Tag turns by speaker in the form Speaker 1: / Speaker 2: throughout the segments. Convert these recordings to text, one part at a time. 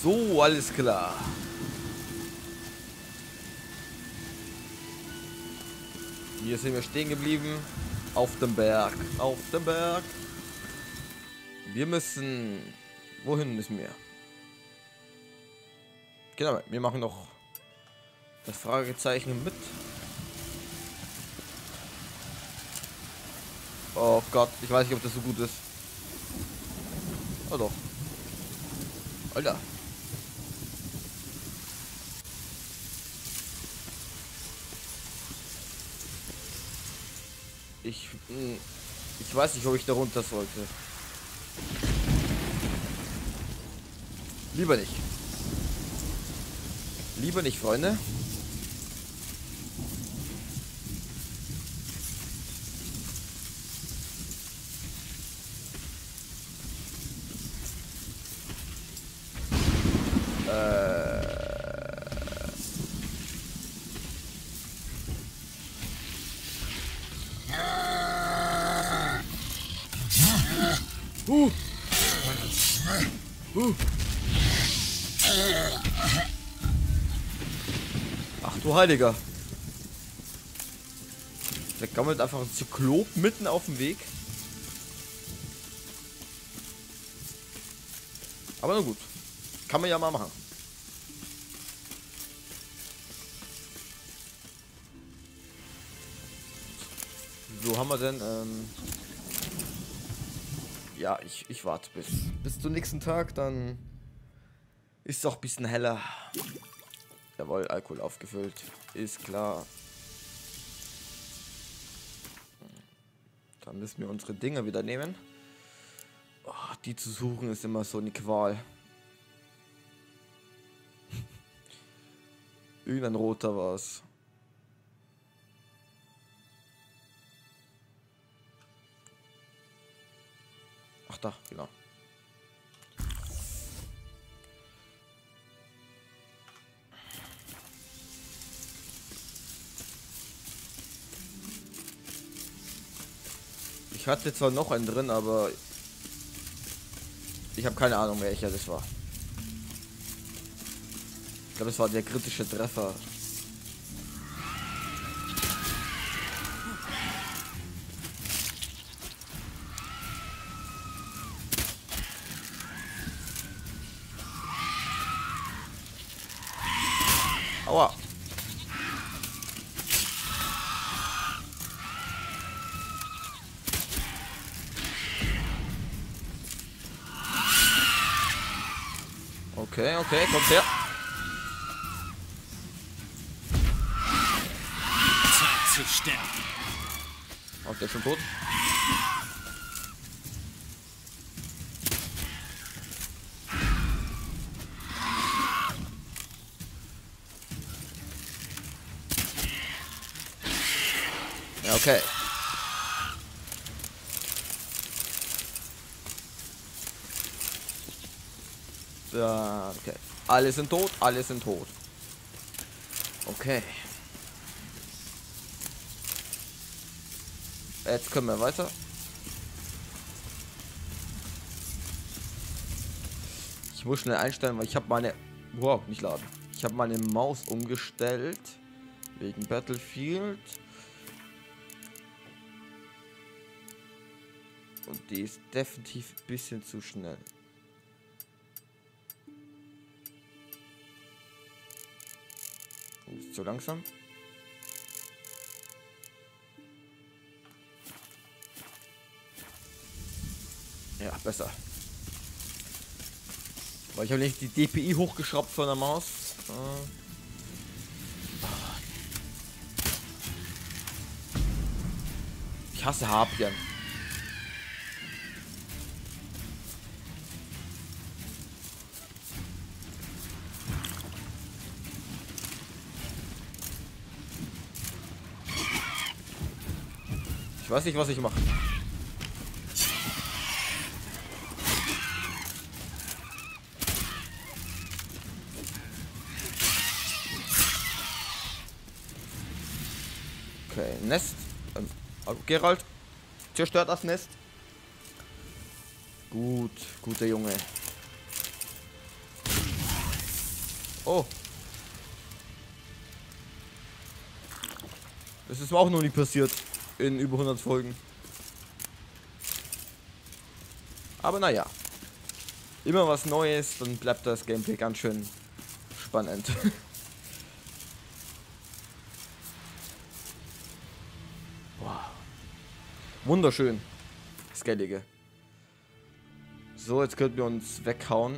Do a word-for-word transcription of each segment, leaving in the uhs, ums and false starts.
Speaker 1: So, alles klar. Hier sind wir stehen geblieben. Auf dem Berg. Auf dem Berg. Wir müssen... Wohin müssen wir? Genau, wir machen noch das Fragezeichen mit. Oh Gott, ich weiß nicht, ob das so gut ist. Oh doch. Alter. Ich... Ich weiß nicht, ob ich da runter sollte. Lieber nicht. Lieber nicht, Freunde. Äh. Uh. Uh. Ach du Heiliger. Der gammelt einfach ein Zyklop mitten auf dem Weg. Aber na gut. Kann man ja mal machen. So, haben wir denn, ähm ja, ich, ich warte bis, bis zum nächsten Tag, dann ist es auch ein bisschen heller. Jawohl, Alkohol aufgefüllt. Ist klar. Dann müssen wir unsere Dinger wieder nehmen. Oh, die zu suchen ist immer so eine Qual. Irgendein roter war es. Ach da, genau. Ich hatte zwar noch einen drin, aber ich habe keine Ahnung, welcher das war. Ich glaube, es war der kritische Treffer. Aua. Okay, okay, kommt her.
Speaker 2: Zeit zu sterben.
Speaker 1: Auch der ist schon tot. Ja, okay. Ja, okay. Alle sind tot, alle sind tot. Okay. Jetzt können wir weiter. Ich muss schnell einstellen, weil ich habe meine... Wow, nicht laden. Ich habe meine Maus umgestellt. Wegen Battlefield. Und die ist definitiv ein bisschen zu schnell. Ist zu langsam. Ja, besser. Weil ich habe nicht die D P I hochgeschraubt von der Maus. Ich hasse Harpien. Ich weiß nicht, was ich mache. Okay, Nest. Ähm, Geralt, zerstört das Nest. Gut, guter Junge. Oh. Das ist mir auch noch nie passiert. In über hundert Folgen. Aber naja. Immer was Neues, dann bleibt das Gameplay ganz schön spannend. Wow. Wunderschön. Skellige. So, jetzt könnten wir uns weghauen.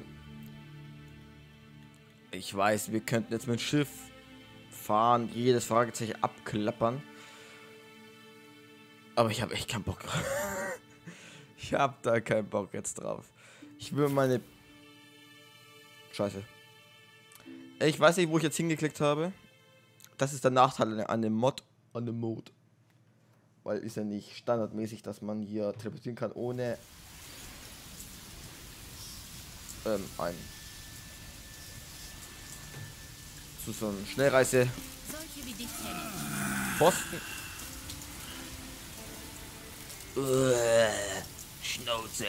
Speaker 1: Ich weiß, wir könnten jetzt mit dem Schiff fahren, jedes Fragezeichen abklappern. Aber ich habe echt keinen Bock. Ich habe da keinen Bock jetzt drauf. Ich will meine... Scheiße. Ich weiß nicht, wo ich jetzt hingeklickt habe. Das ist der Nachteil an dem Mod. An dem Mod. Weil ist ja nicht standardmäßig, dass man hier teleportieren kann, ohne ähm, ein zu so einem Schnellreise Posten. Uah, Schnauze.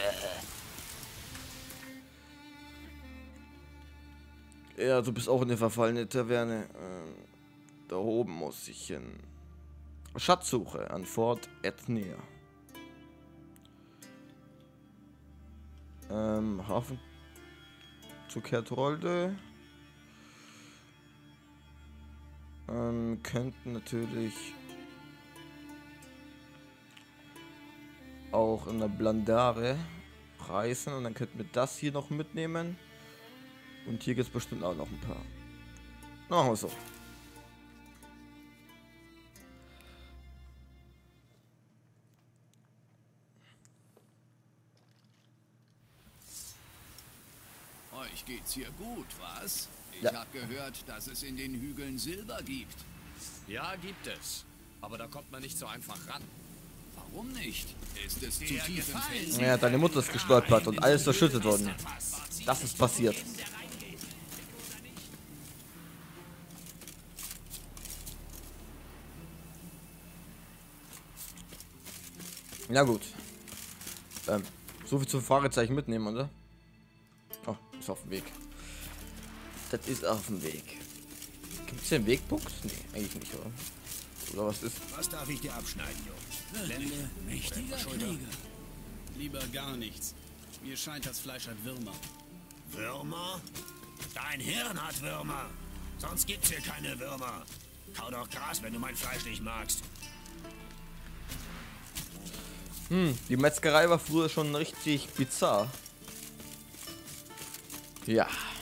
Speaker 1: Ja, du bist auch eine verfallene Taverne. Ähm, da oben muss ich hin. Schatzsuche an Fort Etnia. Ähm, Hafen zu Kertrolde. Ähm, könnten natürlich auch in der Blandare reisen und dann könnten wir das hier noch mitnehmen. Und hier gibt es bestimmt auch noch ein paar. Machen wir so.
Speaker 2: Euch geht's hier gut, was? Ich
Speaker 1: Ja.
Speaker 2: habe gehört, dass es in den Hügeln Silber gibt.
Speaker 3: Ja, gibt es. Aber da kommt man nicht so einfach ran.
Speaker 2: Warum nicht? Ist es zu tief im Felsen?
Speaker 1: Ja, deine Mutter ist gestolpert und alles verschüttet worden. Das ist passiert. Ja gut. Ähm, so viel zum Fragezeichen mitnehmen, oder? Oh, ist auf dem Weg. Das ist auf dem Weg. Gibt es hier einen Wegpunkt? Nee, eigentlich nicht, oder? Oder was ist?
Speaker 4: Was darf ich dir abschneiden, Junge?
Speaker 2: Ein mächtiger Krieger.
Speaker 3: Lieber gar nichts. Mir scheint, das Fleisch hat Würmer.
Speaker 4: Würmer? Dein Hirn hat Würmer. Sonst gibt's hier keine Würmer. Kau doch Gras, wenn du mein Fleisch nicht magst.
Speaker 1: Hm, die Metzgerei war früher schon richtig bizarr. Ja.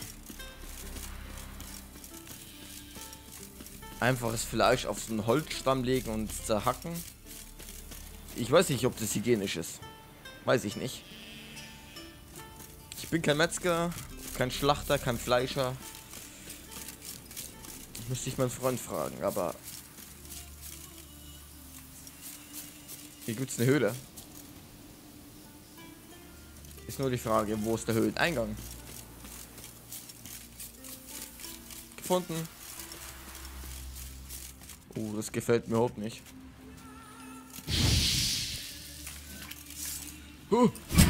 Speaker 1: Einfaches Fleisch auf so einen Holzstamm legen und zerhacken. Ich weiß nicht, ob das hygienisch ist. Weiß ich nicht. Ich bin kein Metzger, kein Schlachter, kein Fleischer. Müsste ich meinen Freund fragen, aber... Hier gibt es eine Höhle. Ist nur die Frage, wo ist der Höhleneingang? Gefunden. Oh, das gefällt mir überhaupt nicht. Huh.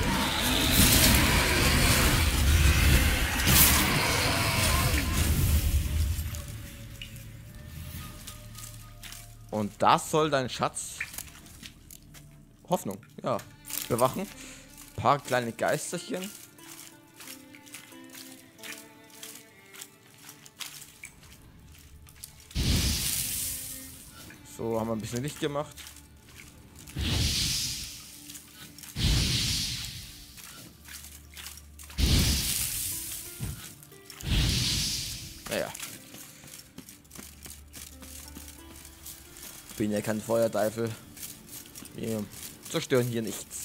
Speaker 1: Und das soll dein Schatz... Hoffnung, ja. Bewachen. Ein paar kleine Geisterchen. So, haben wir ein bisschen Licht gemacht. Naja. Bin ja kein Feuerteufel. Wir zerstören hier nichts.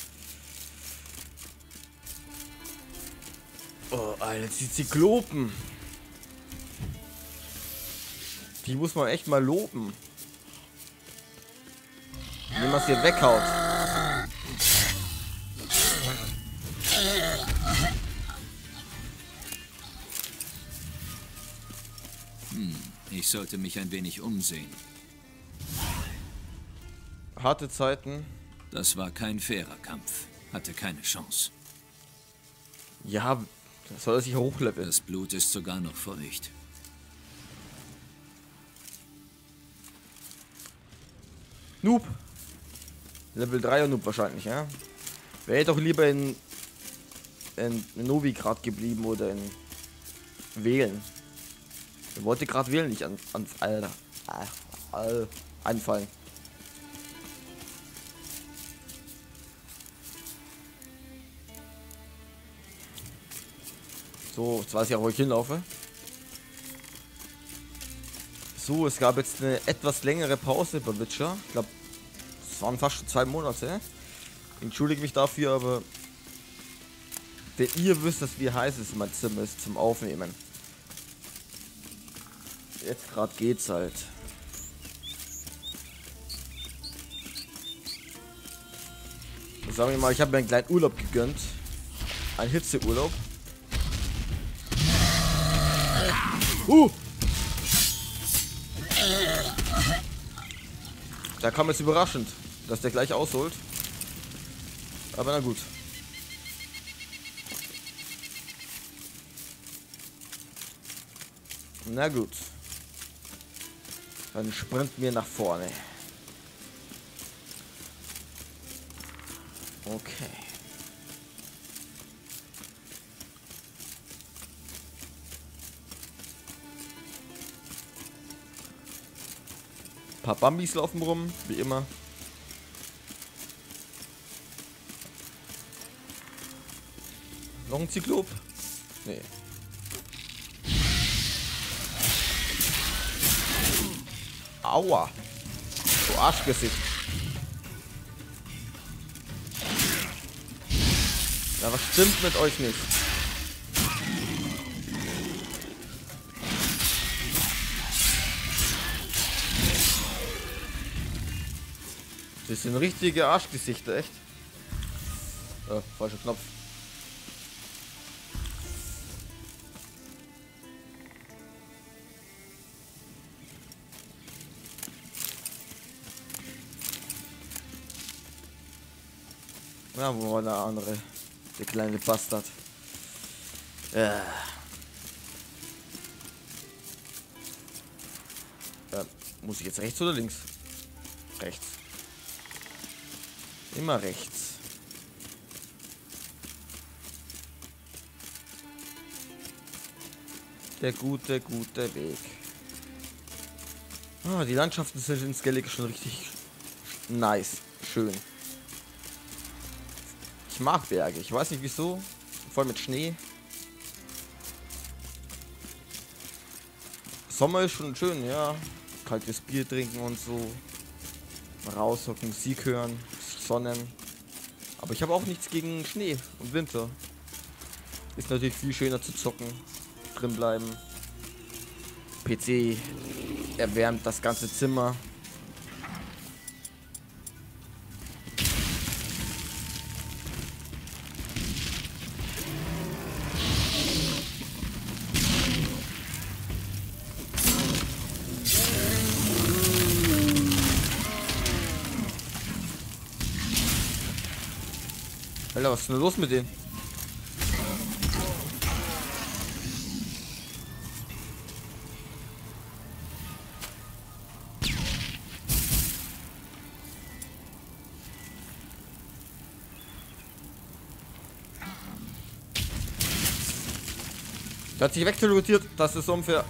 Speaker 1: Oh, Alter, die Zyklopen. Die muss man echt mal loben. Wie man es hier weghaut.
Speaker 2: Hm, ich sollte mich ein wenig umsehen.
Speaker 1: Harte Zeiten.
Speaker 2: Das war kein fairer Kampf. Hatte keine Chance.
Speaker 1: Ja, soll er sich hochleveln.
Speaker 2: Das Blut ist sogar noch feucht.
Speaker 1: Noob. Level dreier Noob wahrscheinlich, ja. Wäre doch lieber in, in, in Novigrad geblieben oder in Wählen. Ich wollte gerade wählen, nicht an, an Alter. All, anfallen. So, jetzt weiß ich auch, wo ich hinlaufe. So, es gab jetzt eine etwas längere Pause bei Witcher. Ich glaube, es waren fast schon zwei Monate. Entschuldige mich dafür, aber denn ihr wisst, dass wie heiß es in meinem Zimmer ist zum Aufnehmen. Jetzt gerade geht's halt. Sagen wir mal, ich habe mir einen kleinen Urlaub gegönnt. Ein Hitzeurlaub. Uh! Da kam es überraschend, dass der gleich ausholt. Aber na gut. Na gut. Dann sprinten wir nach vorne. Okay. Ein paar Bambis laufen rum, wie immer. Noch ein Zyklop? Nee. Aua. So Arschgesicht. Ja, was stimmt mit euch nicht? Das sind richtige Arschgesichter, echt. Äh, falscher Knopf. Ja, wo war der andere? Der kleine Bastard. Ja. Ja, muss ich jetzt rechts oder links? Rechts. Immer rechts. Der gute, gute Weg. Ah, die Landschaften sind in Skellige schon richtig nice. Schön. Ich mag Berge. Ich weiß nicht wieso. Voll mit Schnee. Sommer ist schon schön, ja. Kaltes Bier trinken und so. Raushocken, Musik hören, Sonnen. Aber ich habe auch nichts gegen Schnee und Winter. Ist natürlich viel schöner zu zocken. Drin bleiben. P C erwärmt das ganze Zimmer. Alter, was ist denn los mit denen? Der hat sich wegteleportiert, das ist unfair.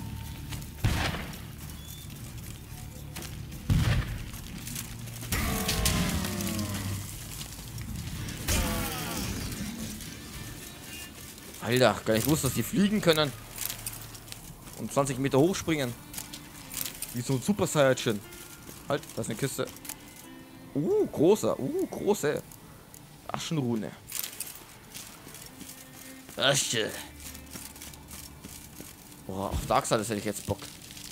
Speaker 1: Alter, gar nicht gewusst, dass die fliegen können. Und zwanzig Meter hochspringen. Wie so ein Super Saiyajin. Halt, da ist eine Kiste. Uh, großer. Uh, große. Aschenrune. Asche. Boah, auf Darksiders hätte ich jetzt Bock.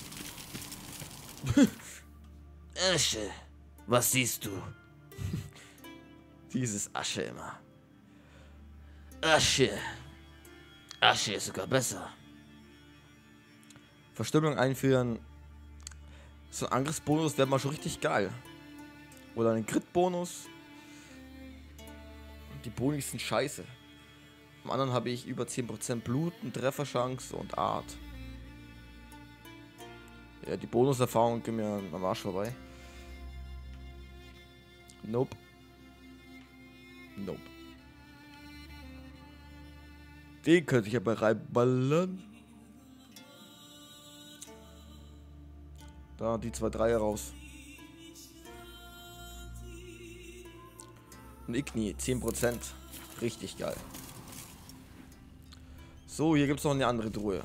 Speaker 1: Asche. Was siehst du? Dieses Asche immer. Asche. Asche ist sogar besser. Verstümmelung einführen. So ein Angriffsbonus wäre mal schon richtig geil. Oder ein Crit-Bonus. Die Boni sind scheiße. Am anderen habe ich über zehn Prozent Blut, eine Trefferchance und Art. Ja, die Bonuserfahrung ging mir am Arsch vorbei. Nope. Nope. Den könnte ich aber reinballern. Da, die zwei Dreier raus. Ein Igni, zehn Prozent. Richtig geil. So, hier gibt es noch eine andere Truhe.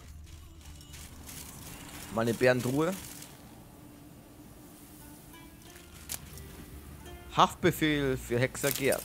Speaker 1: Meine Bärentruhe. Haftbefehl für Hexer Gerd.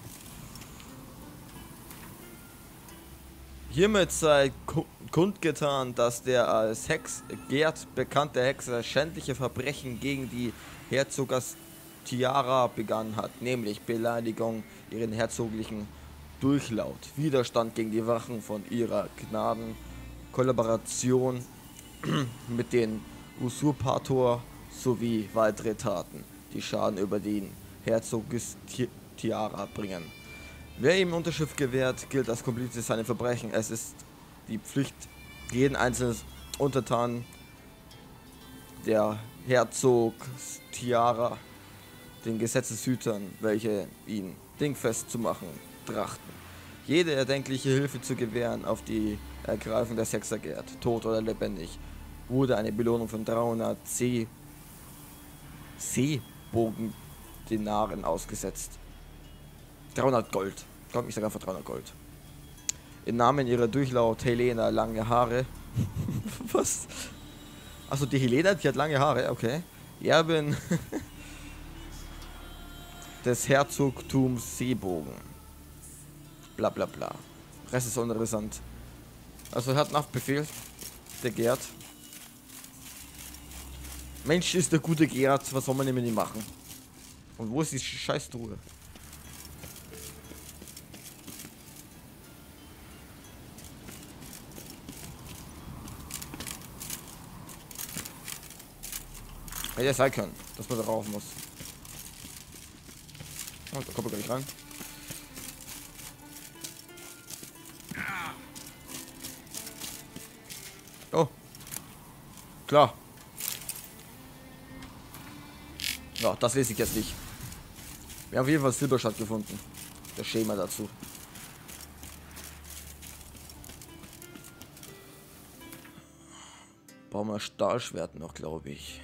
Speaker 1: Hiermit sei kundgetan, dass der als Hex Gerd bekannte Hexer schändliche Verbrechen gegen die Herzogers Tiara begangen hat, nämlich Beleidigung ihren herzoglichen Durchlaut, Widerstand gegen die Wachen von ihrer Gnaden, Kollaboration mit den Usurpator sowie weitere Taten, die Schaden über den Herzoges Tiara bringen. Wer ihm Unterschrift gewährt, gilt als Komplize seiner Verbrechen. Es ist die Pflicht, jeden einzelnen Untertanen der Herzogs Tiara, den Gesetzeshütern, welche ihn dingfest zu machen trachten, jede erdenkliche Hilfe zu gewähren auf die Ergreifung des Hexer Gerd, tot oder lebendig, wurde eine Belohnung von dreihundert C Seebogen-Denaren ausgesetzt. dreihundert Gold. Komm, ich sage einfach dreihundert Gold. Im Namen ihrer Durchlaut Helena lange Haare. Was? Achso, die Helena, die hat lange Haare, okay. Erbin des Herzogtums Seebogen. Bla bla bla. Rest ist uninteressant. Also er hat einen Haftbefehl. Der Gerd. Mensch, ist der gute Gerd. Was soll man denn mit ihm machen? Und wo ist die Scheißtruhe? Hätte ja sein können, dass man da rauf muss. Oh, da kommt er gar nicht rein. Oh. Klar. Ja, das lese ich jetzt nicht. Wir haben auf jeden Fall Silberschatz gefunden. Das Schema dazu. Brauchen wir Stahlschwert noch, glaube ich.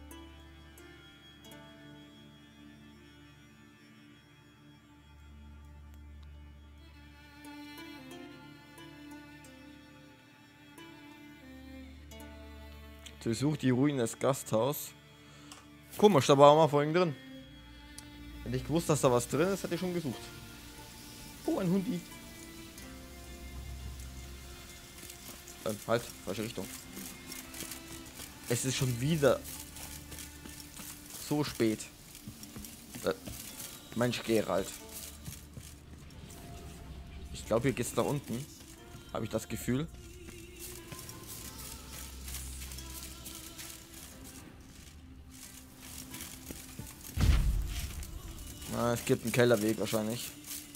Speaker 1: Durchsucht die Ruinen des Gasthaus. Komisch, da war auch mal vorhin drin. Hätte ich gewusst, dass da was drin ist, hätte ich schon gesucht. Oh, ein Hundi. Ähm, halt, falsche Richtung. Es ist schon wieder so spät. Äh, Mensch, Gerald. Ich glaube, hier geht's da unten. Habe ich das Gefühl. Na, es gibt einen Kellerweg wahrscheinlich.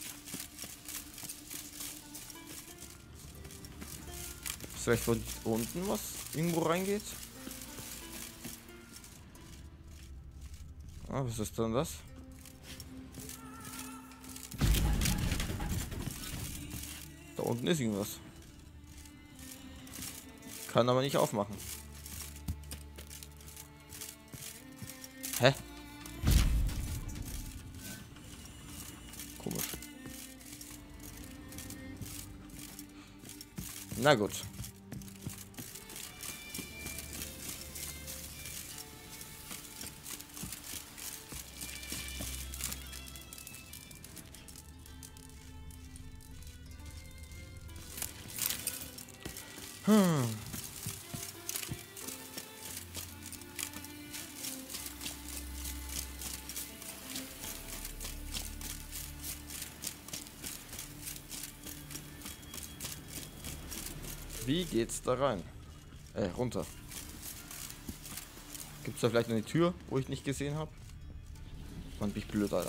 Speaker 1: Ist vielleicht von unten was irgendwo reingeht? Ah, was ist denn das? Da unten ist irgendwas. Kann aber nicht aufmachen. Hä? Komisch. Na gut. Hm. Wie geht's da rein? Äh, runter. Gibt's da vielleicht eine Tür, wo ich nicht gesehen habe? Mann, bin ich blöd, Alter.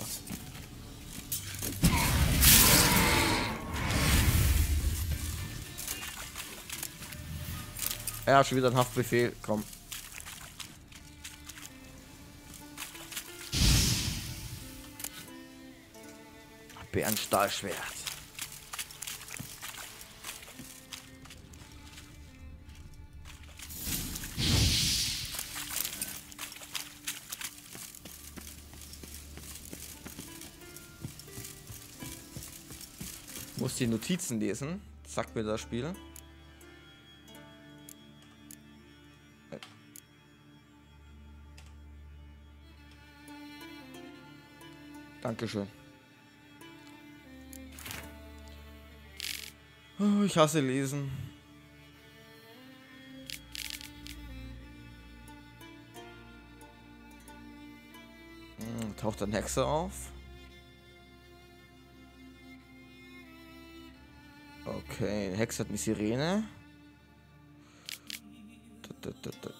Speaker 1: Ja, schon wieder ein Haftbefehl. Komm. ein Stahlschwert. Muss die Notizen lesen, sagt mir das Spiel. Dankeschön. Oh, ich hasse Lesen. Hm, taucht ein Hexe auf. Okay, der Hexe hat eine Sirene. Tut, tut, tut, tut.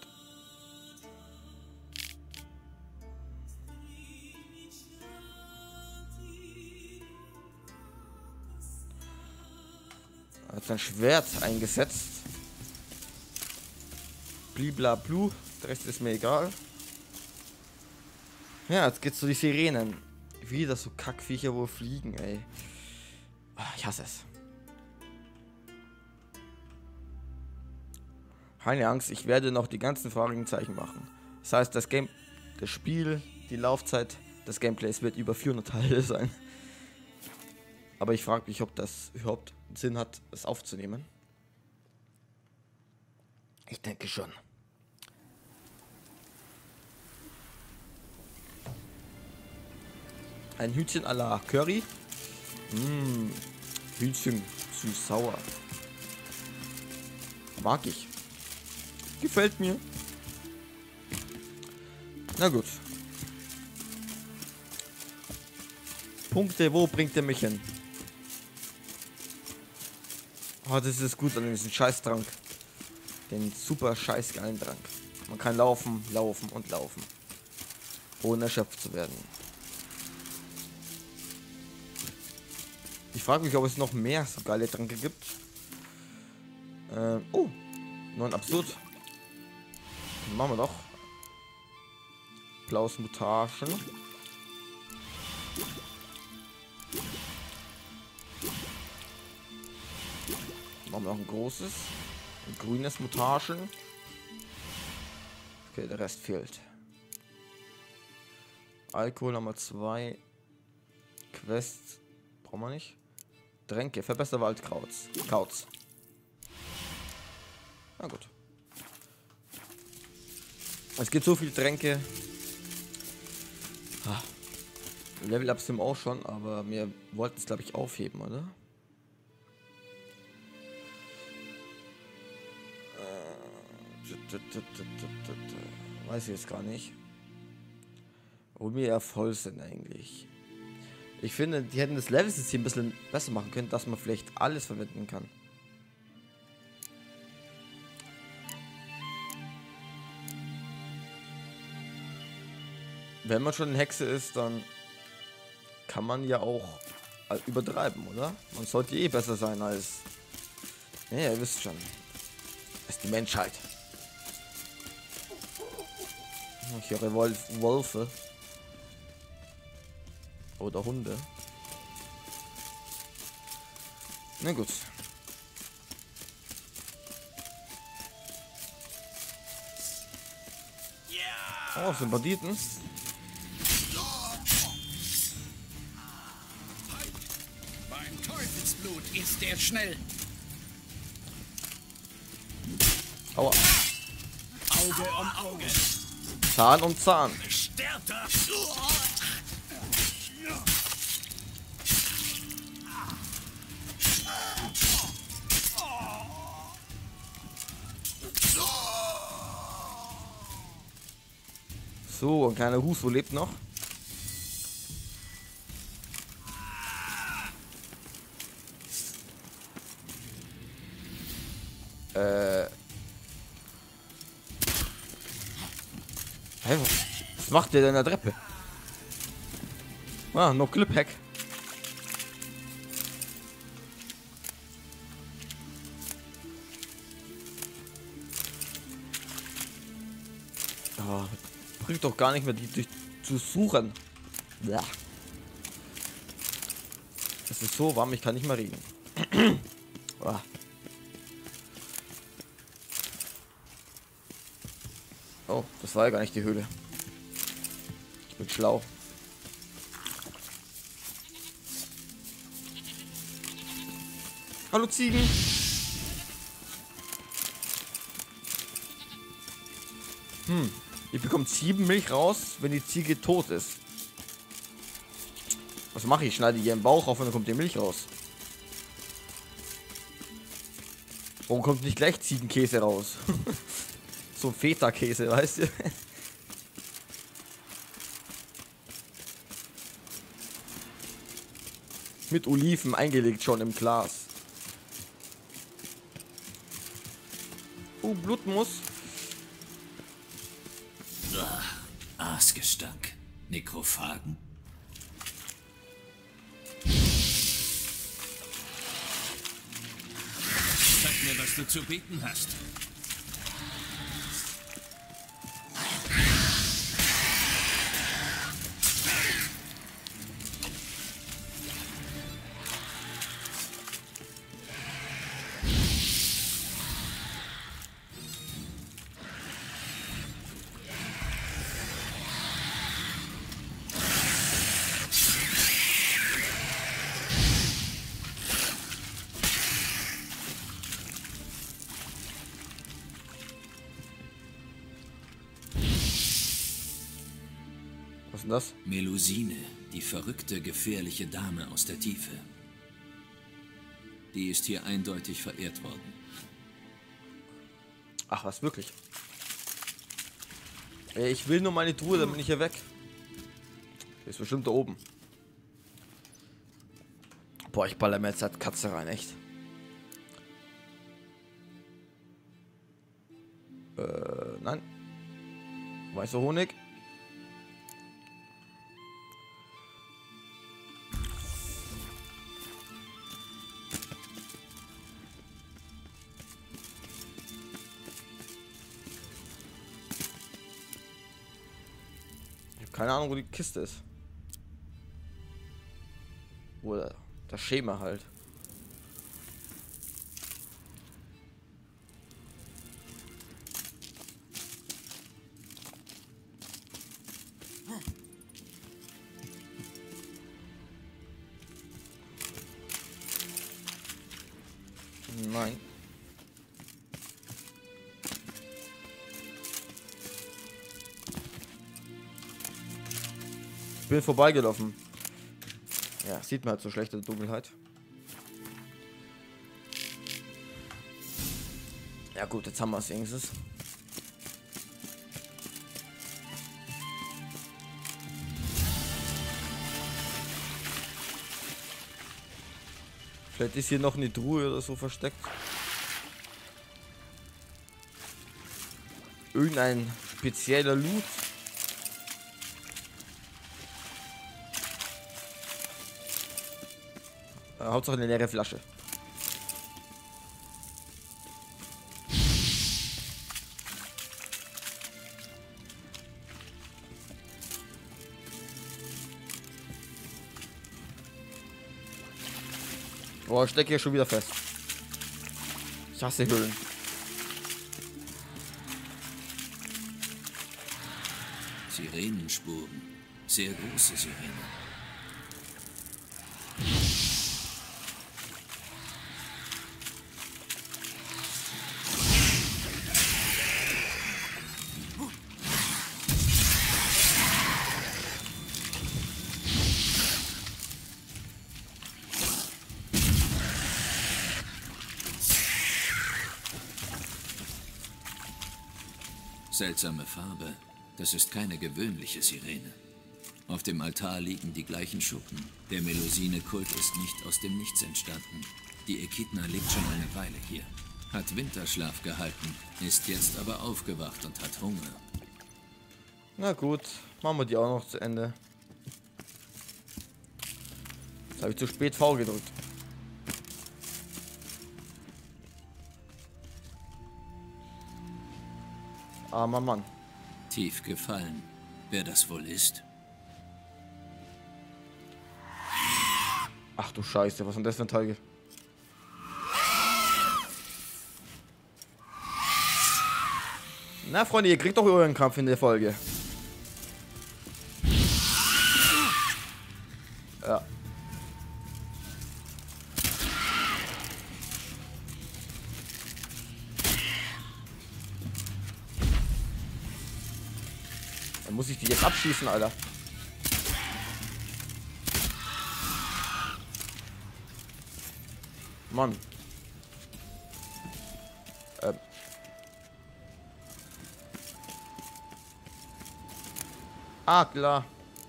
Speaker 1: Hat sein Schwert eingesetzt. Bliblablu. Der Rest ist mir egal. Ja, jetzt geht's zu die Sirenen. Wieder so Kackviecher, wo fliegen, ey. Ich hasse es. Keine Angst, ich werde noch die ganzen Fragezeichen machen. Das heißt, das Game, das Spiel, die Laufzeit des Gameplays wird über vierhundert Teile sein. Aber ich frage mich, ob das überhaupt Sinn hat, es aufzunehmen. Ich denke schon. Ein Hühnchen à la Curry. Mmh, Hühnchen süß-sauer. Mag ich. Gefällt mir. Na gut. Punkte, wo bringt er mich hin? Oh, das ist gut an diesem Scheißtrank. Den super scheiß geilen Trank. Man kann laufen, laufen und laufen. Ohne erschöpft zu werden. Ich frage mich, ob es noch mehr so geile Tränke gibt. Ähm, oh, nur ein Absurd. Machen wir doch. Blaues Mutagen. Machen wir noch ein großes. Ein grünes Mutagen. Okay, der Rest fehlt. Alkohol Nummer zwei. Quest. Brauchen wir nicht. Tränke. Verbessere Waldkrauts. Kauz. Na gut. Es gibt so viele Tränke. Ah. Level-Ups sind auch schon, aber wir wollten es, glaube ich, aufheben, oder? Weiß ich jetzt gar nicht. Wo wir ja voll sind eigentlich. Ich finde, die hätten das Level-System ein bisschen besser machen können, dass man vielleicht alles verwenden kann. Wenn man schon eine Hexe ist, dann kann man ja auch übertreiben, oder? Man sollte eh besser sein als... Ja, ihr wisst schon. Das ist die Menschheit. Ich höre Wolf, Wölfe. Oder Hunde. Na gut. Oh, sind Banditen.
Speaker 3: Beim Teufelsblut ist der schnell.
Speaker 1: Aua.
Speaker 3: Auge um Auge.
Speaker 1: Zahn um Zahn.
Speaker 4: Stärker.
Speaker 1: So, ein kleiner Huso lebt noch. Äh. Hey, was macht der denn an der Treppe? Ah, no Clip Hack. Oh, bringt doch gar nicht mehr, die durch zu suchen. Ja. Es ist so warm, ich kann nicht mehr reden. Oh. Oh, das war ja gar nicht die Höhle. Ich bin schlau. Hallo Ziegen. Hm, ihr bekommt sieben Milch raus, wenn die Ziege tot ist. Was mache ich? Schneide ihr im Bauch auf und dann kommt die Milch raus. Warum kommt nicht gleich Ziegenkäse raus? So ein Feta-Käse, weißt du? Mit Oliven eingelegt schon im Glas. Oh, Blutmus.
Speaker 2: Aasgestank. Nekrophagen. Zeig mir, was du zu bieten hast.
Speaker 1: Was ist denn das?
Speaker 2: Melusine, die verrückte, gefährliche Dame aus der Tiefe. Die ist hier eindeutig verehrt worden.
Speaker 1: Ach, was, wirklich? Ey, ich will nur meine Truhe, dann bin ich hier weg. Die ist bestimmt da oben. Boah, ich baller mir jetzt halt Katze rein, echt. Äh, nein. Weißer Honig. Keine Ahnung, wo die Kiste ist. Oder das Schema halt. Nein. Ich bin vorbeigelaufen. Ja, sieht man halt so schlechte Dunkelheit. Ja gut, jetzt haben wir es wenigstens. Vielleicht ist hier noch eine Truhe oder so versteckt. Irgendein spezieller Loot. Äh, Hauptsache eine leere Flasche. Boah, ich stecke hier schon wieder fest. Ich hasse Höhlen.
Speaker 2: Sirenenspuren. Sehr große Sirenen. Seltsame Farbe. Das ist keine gewöhnliche Sirene. Auf dem Altar liegen die gleichen Schuppen. Der Melusine-Kult ist nicht aus dem Nichts entstanden. Die Echidna lebt schon eine Weile hier. Hat Winterschlaf gehalten, ist jetzt aber aufgewacht und hat Hunger.
Speaker 1: Na gut, machen wir die auch noch zu Ende. Jetzt habe ich zu spät V gedrückt. Armer Mann.
Speaker 2: Tief gefallen. Wer das wohl ist?
Speaker 1: Ach du Scheiße, was ist denn das für ein Teil? Na, Freunde, ihr kriegt doch euren Kampf in der Folge. Ja. Dann muss ich die jetzt abschießen, Alter. Mann. Ähm. Ah, klar.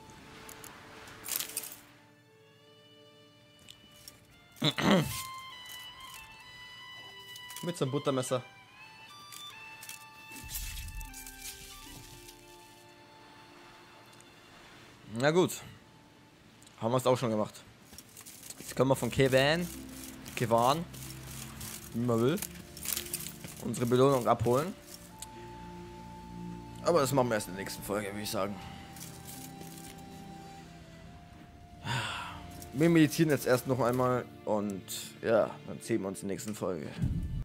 Speaker 1: Mit so einem Buttermesser. Na gut. Haben wir es auch schon gemacht. Jetzt können wir von Kevan, Kevan, wie man will, unsere Belohnung abholen. Aber das machen wir erst in der nächsten Folge, würde ich sagen. Wir meditieren jetzt erst noch einmal und ja, dann sehen wir uns in der nächsten Folge.